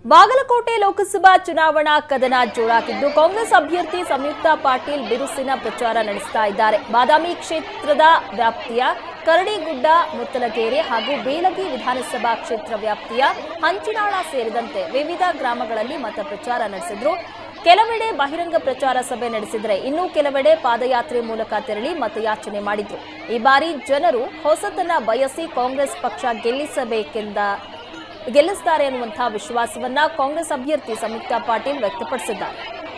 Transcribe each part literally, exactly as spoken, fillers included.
ಬಾಗಲಕೋಟೆ ಲೋಕಸಭಾ ಚುನಾವಣಾ ಕದನ ಜೋರಾಗಿದ್ದು ಕಾಂಗ್ರೆಸ್ ಅಭ್ಯರ್ಥಿ ಸಂಯುಕ್ತ ಪಾಟೀಲ್ ಬಿರುಸಿನ ಪ್ರಚಾರ ನಡೆಸ್ತಾ ಇದ್ದಾರೆ. ಬಾದಾಮಿ ಕ್ಷೇತ್ರದ ವ್ಯಾಪ್ತಿಯ ಕರಡಿಗುಡ್ಡ, ಮುತ್ತಲಗೆರೆ ಹಾಗೂ ಬೇಲಗಿ ವಿಧಾನಸಭಾ ಕ್ಷೇತ್ರ ವ್ಯಾಪ್ತಿಯ ಹಂಚಿನಾಳ ಸೇರಿದಂತೆ ವಿವಿಧ ಗ್ರಾಮಗಳಲ್ಲಿ ಮತ ಪ್ರಚಾರ ನಡೆಸಿದ್ರು. ಕೆಲವೆಡೆ ಬಹಿರಂಗ ಪ್ರಚಾರ ಸಭೆ ನಡೆಸಿದರೆ ಇನ್ನು ಕೆಲವೆಡೆ ಪಾದಯಾತ್ರೆ ಮೂಲಕ ತೆರಳಿ ಮತಯಾಚನೆ ಮಾಡಿದ್ರು. ಈ ಬಾರಿ ಜನರು ಹೊಸತನ ಬಯಸಿ ಕಾಂಗ್ರೆಸ್ ಪಕ್ಷ ಗೆಲ್ಲಿಸಬೇಕೆಂದ ಗೆಲ್ಲಿಸುತ್ತಾರೆ ಅನ್ನುವಂತಹ ವಿಶ್ವಾಸವನ್ನ ಕಾಂಗ್ರೆಸ್ ಅಭ್ಯರ್ಥಿ ಸಂಯುಕ್ತ ಪಾಟೀಲ್ ವ್ಯಕ್ತಪಡಿಸಿದ್ದಾರೆ.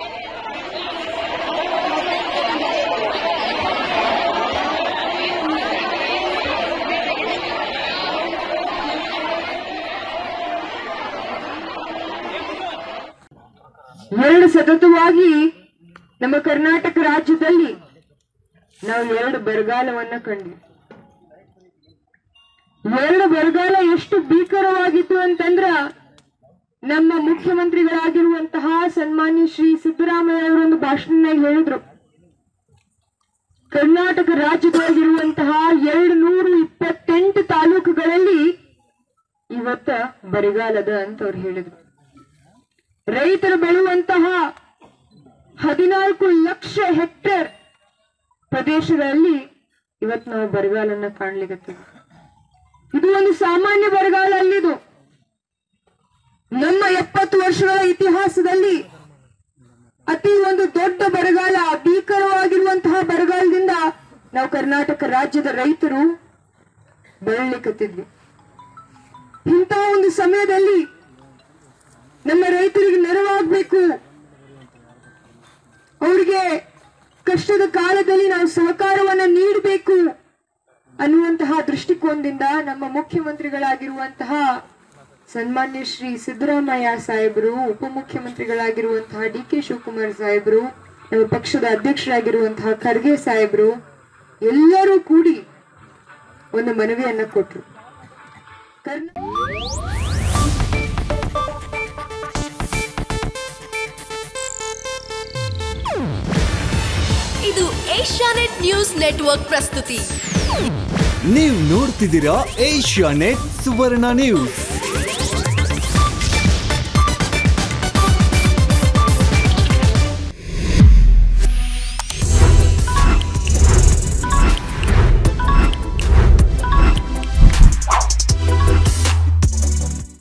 ಎರಡು ಸತತವಾಗಿ ನಮ್ಮ ಕರ್ನಾಟಕ ರಾಜ್ಯದಲ್ಲಿ ನಾವು ಎರಡು ಬರಗಾಲವನ್ನ ಕಂಡ್ವಿ. ಎರಡು ಬರಗಾಲ ಎಷ್ಟು ಭೀಕರವಾಗಿತ್ತು ಅಂತಂದ್ರ ನಮ್ಮ ಮುಖ್ಯಮಂತ್ರಿಗಳಾಗಿರುವಂತಹ ಸನ್ಮಾನ್ಯ ಶ್ರೀ ಸಿದ್ದರಾಮಯ್ಯ ಅವರೊಂದು ಭಾಷಣದಲ್ಲಿ ಹೇಳಿದ್ರು, ಕರ್ನಾಟಕ ರಾಜ್ಯದೊಳಗಿರುವಂತಹ ಎರಡು ನೂರು ಇಪ್ಪತ್ತೆಂಟು ತಾಲೂಕುಗಳಲ್ಲಿ ಇವತ್ತ ಬರಗಾಲದ ಅಂತ ಅವ್ರು ಹೇಳಿದ್ರು. ರೈತರು ಬೆಳೆಯುವಂತಹ ಹದಿನಾಲ್ಕು ಲಕ್ಷ ಹೆಕ್ಟೇರ್ ಪ್ರದೇಶಗಳಲ್ಲಿ ಇವತ್ತು ನಾವು ಬರಗಾಲನ್ನ ಕಾಣ್ಲಿಕ್ಕೆ. ಇದು ಒಂದು ಸಾಮಾನ್ಯ ಬರಗಾಲ ಅಲ್ಲಿದು. ನಮ್ಮ ಎಪ್ಪತ್ತು ವರ್ಷಗಳ ಇತಿಹಾಸದಲ್ಲಿ ಅತಿ ಒಂದು ದೊಡ್ಡ ಬರಗಾಲ, ಭೀಕರವಾಗಿರುವಂತಹ ಬರಗಾಲದಿಂದ ನಾವು ಕರ್ನಾಟಕ ರಾಜ್ಯದ ರೈತರು ಬೆಳಲಿಕ್ಕತ್ತಿದ್ವಿ. ಇಂತಹ ಒಂದು ಸಮಯದಲ್ಲಿ ನಮ್ಮ ರೈತರಿಗೆ ನೆರವಾಗಬೇಕು, ಅವರಿಗೆ ಕಷ್ಟದ ಕಾಲದಲ್ಲಿ ನಾವು ಸಹಕಾರವನ್ನ ನೀಡಬೇಕು ಅನ್ನುವಂತಹ ದೃಷ್ಟಿಕೋನದಿಂದ ನಮ್ಮ ಮುಖ್ಯಮಂತ್ರಿಗಳಾಗಿರುವಂತಹ ಸನ್ಮಾನ್ಯ ಶ್ರೀ ಸಿದ್ದರಾಮಯ್ಯ ಸಾಹೇಬರು, ಉಪಮುಖ್ಯಮಂತ್ರಿಗಳಾಗಿರುವಂತಹ ಡಿ ಕೆ ಶಿವಕುಮಾರ್ ಸಾಹೇಬರು, ನಮ್ಮ ಪಕ್ಷದ ಅಧ್ಯಕ್ಷರಾಗಿರುವಂತಹ ಖರ್ಗೆ ಸಾಹೇಬರು ಎಲ್ಲರೂ ಕೂಡಿ ಒಂದು ಮನವಿಯನ್ನ ಕೊಟ್ಟರು. ಇದು ಏಷ್ಯಾನೆಟ್ ನ್ಯೂಸ್ ನೆಟ್ವರ್ಕ್ ಪ್ರಸ್ತುತಿ. ನೀವು ನೋಡ್ತಿದ್ದೀರಾ ಏಷ್ಯಾನೆಟ್ ಸುವರ್ಣ ನ್ಯೂಸ್.